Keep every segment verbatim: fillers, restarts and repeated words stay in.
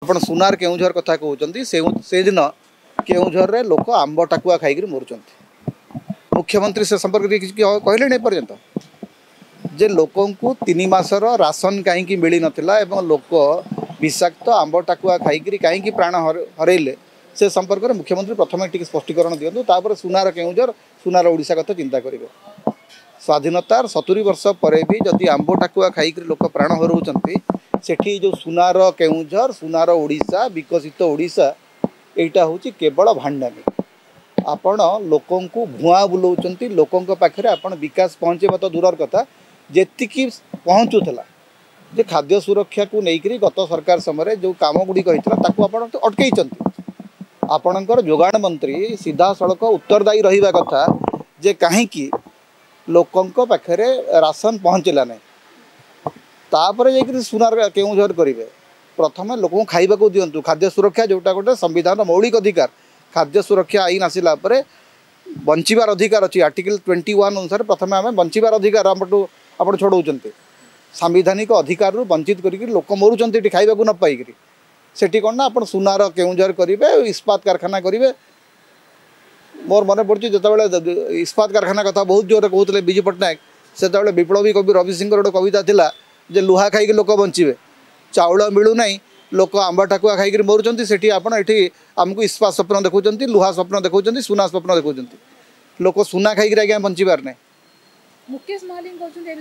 आपण सुनार केउझर कथा कहते से दिन केउझर रे लोक आंब टाकुआ खाई मरुंच मुख्यमंत्री से संपर्क कहले नहीं पर्यंत जे लोकों को तीन मासर राशन कहीं मिल नाला लोक विषाक्त आंब टाकुआ खाई कहीं प्राण हरइले से संपर्क में मुख्यमंत्री प्रथम टी स्पष्टीकरण दिंतु तापर सुनार केउझर सुनार ओडिशा कथा चिंता करेंगे। स्वाधीनतार सतुरी वर्ष पर भी जदि आंब टाकुआ खाई लोक प्राण हरउंट सेठी जो सुनार केउझर सुनार ओडिशा विकसित ओडिशा एटा हूँ केवल भांडामी आपण लोकों को भुआ बुलाऊँच लोकों पाखे आपण विकास पहुँचे तो दूर कथा जेतिकी पहुँचुला जे खाद्य सुरक्षा को लेकर गत सरकार समय जो काम गुड़िक होता अटकई आपणकर जोगाण मंत्री सीधा सड़क उत्तरदायी रहा कथा जे कहीं लोकों पाखे राशन पहुँचला नहीं तापर जाकर सुनार केउझर करेंगे प्रथम लोक खाइबा को दिंतु खाद्य सुरक्षा जोटा गोटे संविधान मौलिक अधिकार खाद्य सुरक्षा आईन आसला बंचार अधिकार अच्छी आर्टिकल ट्वेंटी वन अनुसार प्रथम आम बंचार अधिकार आप छोड़ौं सांविधानिक अधिकार वंचित करके लोक मरुंच खाइबा को न पाइक सेठी कौन ना आप सुनार केउझर करेंगे इस्पात कारखाना करेंगे मोर मन पड़ी जो इस्पात कारखाना कथा बहुत जोर कहते विजु पट्टनायक से विप्लवी कवि रवि सिंह गोटे कविता थिला जे लुहा खाई लोक बंचे चाउल मिलूना लोक आंब टाकुआ खाई मरुंच से आमको इस्पात स्वप्न देखा लुहा स्वप्न देखा सुना स्वप्न देखा लोक सुना खाई आज्ञा बंचार ना। मुकेश महालिंग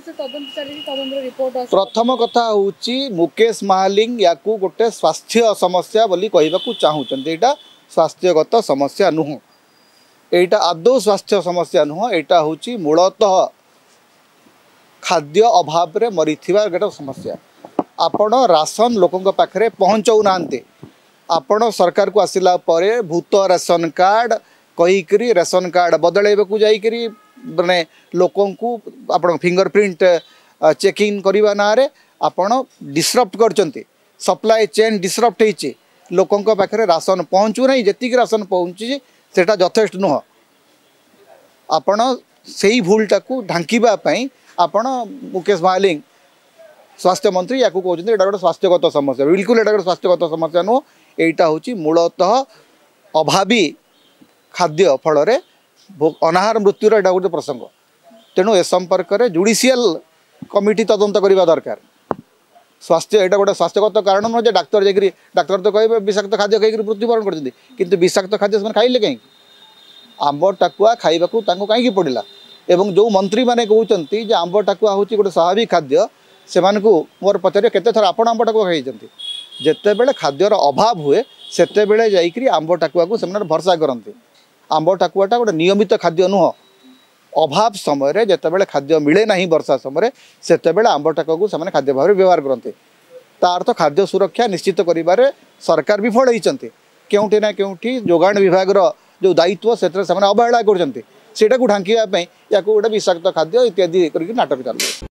प्रथम कथा हूँ मुकेश महालिंग या गोटे स्वास्थ्य समस्या बोली कहवाक चाहूँगी यहाँ स्वास्थ्यगत समस्या नुह यहाँ आदौ स्वास्थ्य समस्या नुह यहाँ हूँ मूलतः खाद्य अभाव रे मरीथिबा गोटे समस्या आपण राशन लोकों पाखे पहुँचाऊ ना आपण सरकार को आसिला परे भूत राशन कार्ड कहीकि राशन कार्ड बदलैबा जाइकरी माने लोकों को आपण फिंगरप्रिंट चेकिंग करवा ना आपण डिस्टर्ब करचंती सप्लाई चेन डिस्टर्ब होती लोकों पाखे राशन पहुँचू ना जी राशन पहुँची सेटा यथेष्ट नुह आपण से भूलटा को ढांकीवाई आपण मुकेश महालिंग स्वास्थ्य मंत्री या कहते हैं गोटे स्वास्थ्यगत समस्या बिल्कुल यहाँ गोटे स्वास्थ्यगत समस्या नुह यहाँ हूँ मूलतः अभावी खाद्य फल अनाहार मृत्युर यहाँ गोटे प्रसंग तेणु ए संपर्क में जुडिशियल कमिटी तदंत करने दरकार स्वास्थ्य यहाँ गोटे स्वास्थ्यगत कारण नुह डाक्तर जाकि डाक्तर तो कहे विषाक्त खाद्य खाई मृत्युवरण कर विषाक्त खाद्य से खाइले कहीं आंब टाकुआ खाइबा कहीं पड़ा एवं जो मंत्री मैंने कहते हैं आंब टाकुआ हूँ गोटे स्वाभाविक खाद्य से मोर पचारे केते थर आपण आंब टाकुआ खाई जिते बड़े खाद्यर अभाव हुए सेते बेले जाइकरी आंब टाकुआ को से भरसा करते आंब टाकुआटा गोटे नियमित खाद्य नुह अभाव समय जिते बड़े खाद्य मिले ना वर्षा समय सेते बेले आंब टाकुआ को से खाद्य भाव व्यवहार करते तार तो खाद्य सुरक्षा निश्चित करिबारे सरकार विफल होती केउठी ना केउठी जोगाण विभाग जो दायित्व से अवहेला कर ढांकीवाई या गोटे विषाक्त खाद्य इत्यादि करके नाटक चलते।